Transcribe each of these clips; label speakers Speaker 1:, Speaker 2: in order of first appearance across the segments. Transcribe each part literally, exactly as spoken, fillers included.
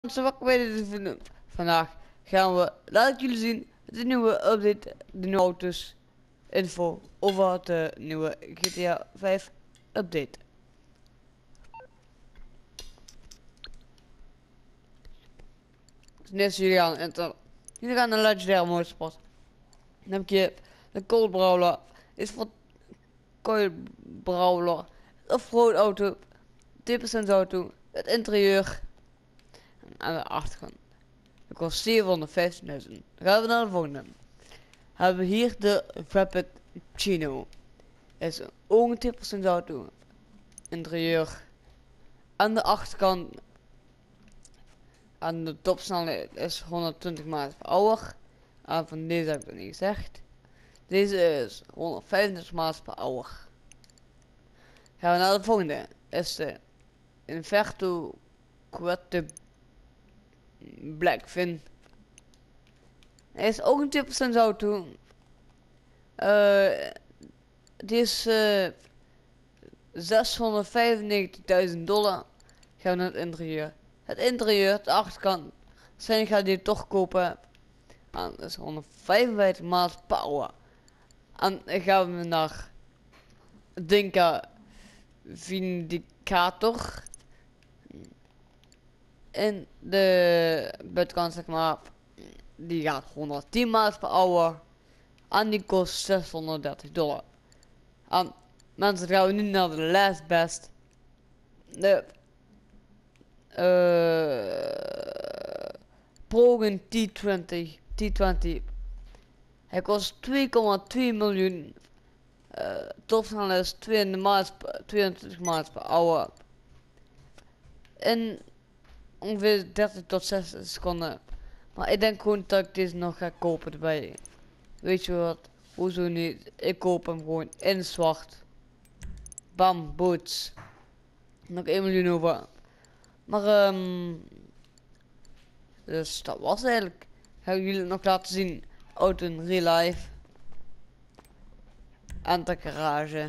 Speaker 1: Mensen, wat weet je van vandaag gaan we, laat ik jullie zien, de nieuwe update, de nieuwe auto's, info over de nieuwe G T A vijf update. Dus net jullie gaan, enter, jullie gaan naar Legendary Motorsport. Dan heb je de Cold Brawler, is voor Cold Brawler, off-road auto, tien procent auto, het interieur aan de achterkant. Dat kost zevenhonderdvijftigduizend. Dan gaan we naar de volgende. Hebben we hier de Rapid Chino. Is ook een tien procent auto. Interieur. Aan de achterkant. Aan de topsnelheid is honderdtwintig miles per hour. En van deze heb ik nog niet gezegd. Deze is honderdvijfendertig miles per hour. Gaan we naar de volgende. Is de Inverto Quad Blackfin. Hij is ook een tien procent auto. Uh, die is uh, zeshonderdvijfennegentigduizend dollar. Gaan we naar het interieur. Het interieur, de achterkant. Zijn gaat die toch kopen. En dat is honderdvijfenvijftig miles per hour. En dan gaan we naar Dinka Vindicator. En de buitenkant, zeg maar, die gaat honderdtien miles per hour. En die kost zeshonderddertig dollar. En mensen, gaan we nu naar de last best. De uh, Progen T twintig. T twintig. Hij kost twee komma twee miljoen. Uh, Topsnelheid is tweeëntwintig miles per hour. En ongeveer dertig tot zestig seconden. Maar ik denk gewoon dat ik deze nog ga kopen erbij. Weet je wat? Hoezo niet? Ik koop hem gewoon in zwart. Bam, boots. Nog één miljoen over. Maar um, dus dat was eigenlijk. Ga ik jullie nog laten zien. Auto in real life. En de garage.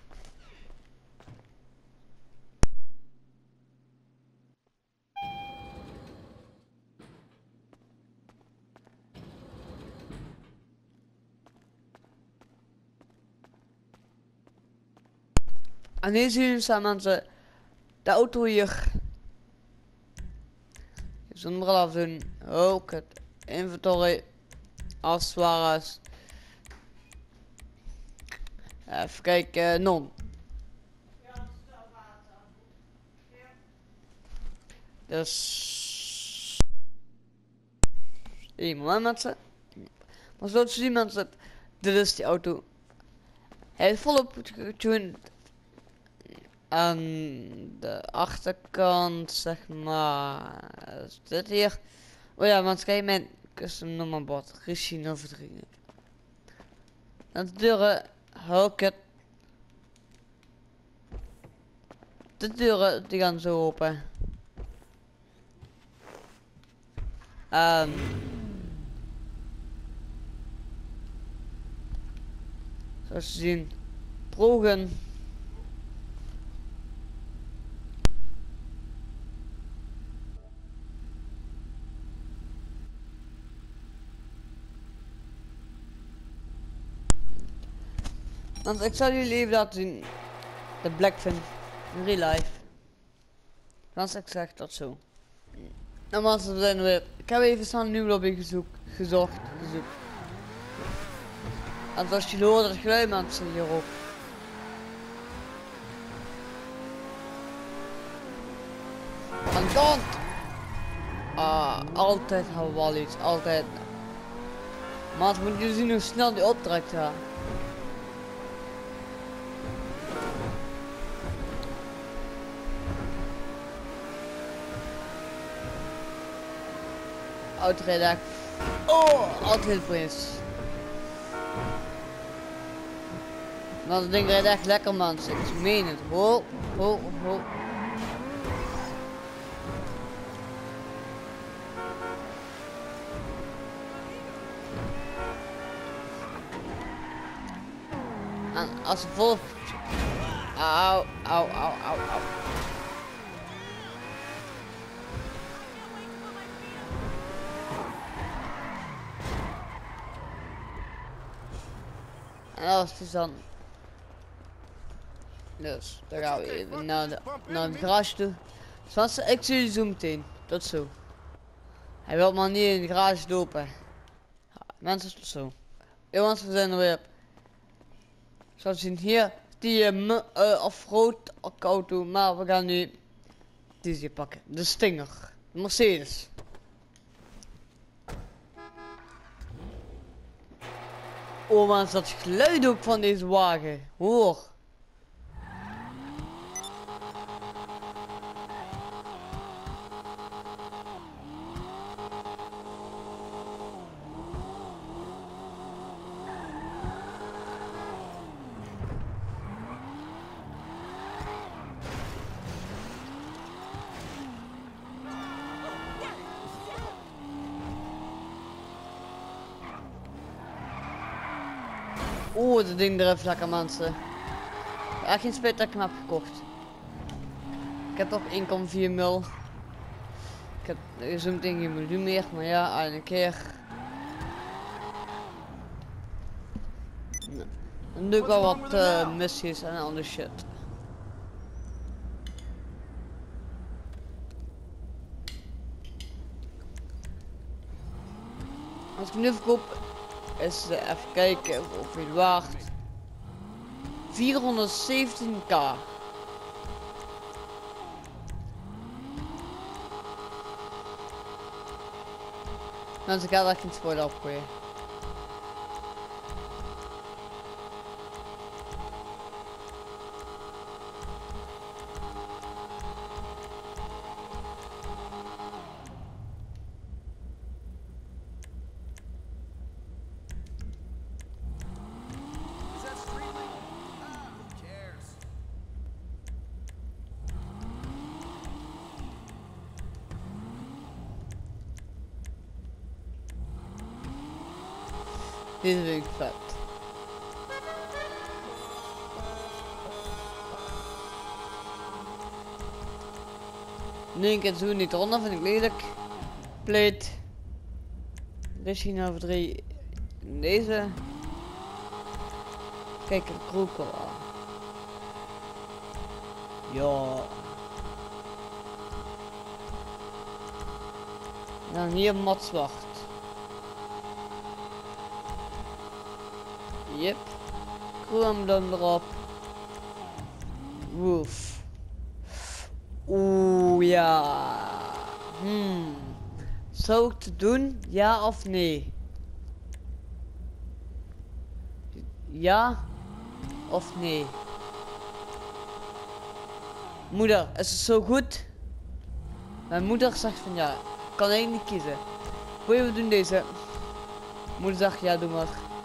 Speaker 1: En hier zien jullie staan mensen. De auto hier. Zonder bril afdoen. Ook het inventory. Accessoires. Even kijken. Non. Dus. één moment mensen. Maar zoals je ziet mensen. Dit is die auto. Hij is volop getuned. Aan de achterkant, zeg maar, is dit hier. Oh ja, want kijk, mijn custom nummerbord, Rishi nul drie. En de deuren, het. De deuren, die gaan zo open. En zoals je ziet, Progen. Want ik zal jullie even laten zien. De Blackfin in real life. Want ik zeg dat zo. Nou mensen, we zijn weer. Ik heb even snel een nieuwe lobby gezocht. Gezocht. Gezocht. En zoals jullie horen, dat geluid mensen hierop. Aan de kant. Ah, altijd hebben we wel iets. Altijd. Maar moeten jullie zien hoe snel die optrekt, ja. Autorijden. Oh, altijd prins. Maar dat ding rijdt echt lekker man. Ik meen het. Ho, ho, ho. En als ze vol. Auw, auw, auw, auw, auw. En dat is dus dan. Dus dan gaan we even naar de, naar de garage toe. Dus ik zie jullie zo meteen. Tot zo. Hij wil maar niet in de garage lopen. Ja, mensen, tot zo. Jongens, we zijn er weer. Zoals je ziet hier, die uh, uh, off-road auto, maar we gaan nu deze pakken. De Stinger, de Mercedes. Oh man, is dat geluid ook van deze wagen. Hoor. Oeh, dat ding er even lekker mensen. Echt geen spijt dat ik hem heb gekocht. Ik heb toch één komma vier mil. Ik heb zo'n ding geen miljoen meer, maar ja, een keer. Nou, dan doe ik wel wat uh, missies en andere shit. Als ik hem nu verkoop, is uh, even kijken of hij waard vierhonderdzeventien k. Mensen, ik ga daar geen spoiler op gooien. Dit vind ik vet. Nu een keer zo niet eronder, vind ik lelijk. Plate. Richting over drie. Deze. Kijk, een krokel aan. Ja. En dan hier mat zwart. Yep. Chrome dan erop. Woof. Oeh ja. Hmm. Zou ik het doen? Ja of nee? Ja of nee? Moeder, is het zo goed? Mijn moeder zegt van ja, kan ik niet kiezen. Wil je, we doen deze? Moeder zegt ja, doe maar.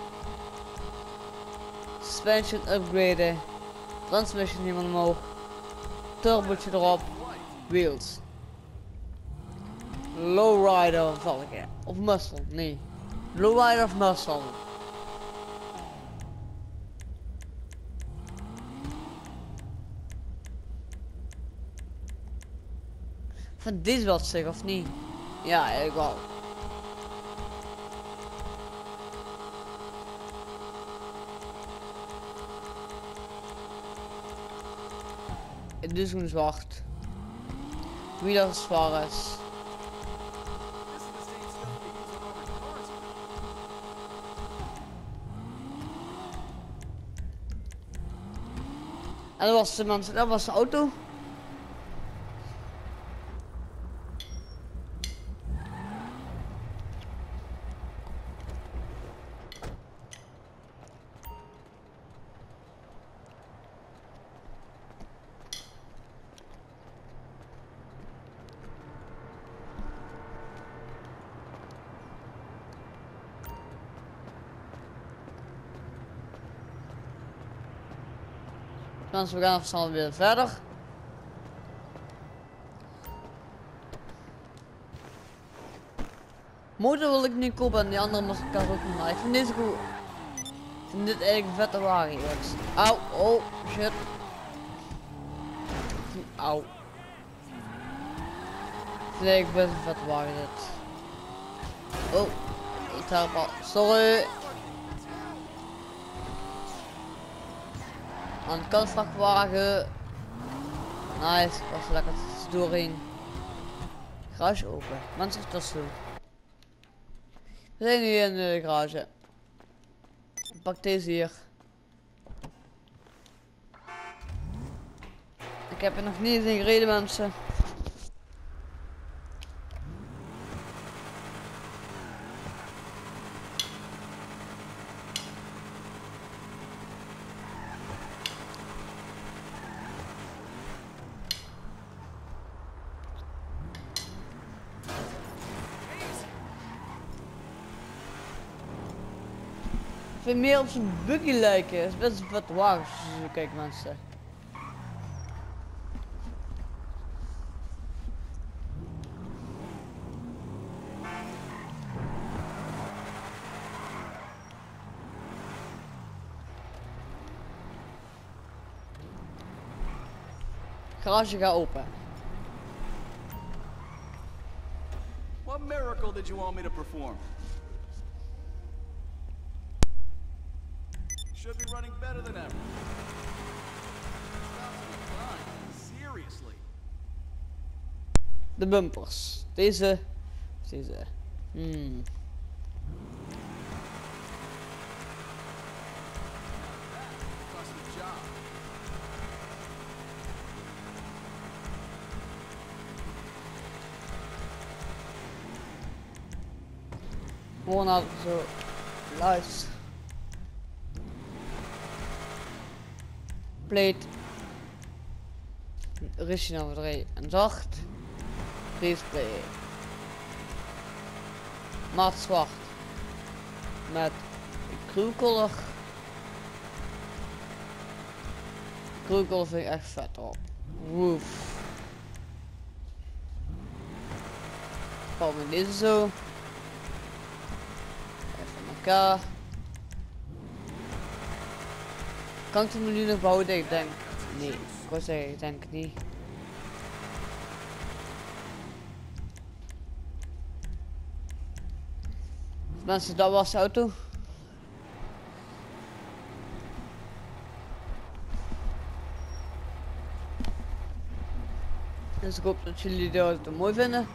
Speaker 1: Suspension upgraden. Transmission helemaal omhoog. Turbootje erop. Wheels. Lowrider val ik in. Of muscle, nee. Lowrider of muscle. Van dit wat zeg of niet? Ja, ik wel. Het is gewoon zwart. Wie dat zwaar is. En dat was de man, dat was de auto. Dus we gaan snel weer verder. Motor wil ik niet kopen en die andere moet ik ook niet. Maar ik vind deze goed. Ik vind dit eigenlijk een vette wagen, jongens. Auw, oh shit. Auw. Ik vind eigenlijk best een vette wagen dit. Oh, ik heb al. Sorry. Aan de kant vrachtwagen. Nice, was lekker doorheen. Garage open. Mensen dat zo. We zijn nu in de garage. Pak deze hier. Ik heb er nog niet eens in gereden, mensen. Ik vind meer op zijn buggy lijken. Het is best een vet wagen als je zo kijkt, mensen. Garage gaat open.
Speaker 2: What miracle did you want me to perform? Should be running better than ever. Seriously.
Speaker 1: De bumpers. Deze. Deze. Hmm. Gewoon nou zo. Luister. Plate. Original drie en zacht. Display. Maat zwart. Met crew-color. Crew-color vind ik echt vet op. Roof. Gewoon met deze zo. Even elkaar. Kan ik het nu nog bouwen? Ik denk. Nee, ik wou zeggen, ik denk het niet. Mensen, dat was de auto. Dus ik hoop dat jullie de auto mooi vinden.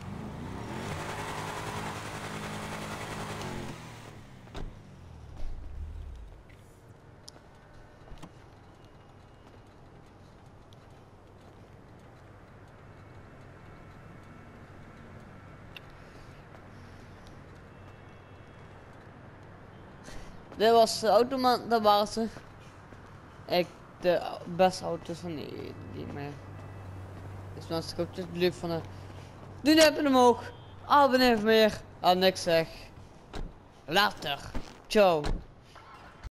Speaker 1: Dit was de automan, dat waren ze. Ik de beste auto's van die, die meer. Dus mensen, ik hoop dat jullie leuk vonden. Doe een duimpje omhoog. Abonneer voor meer. Al niks zeg. Later. Ciao.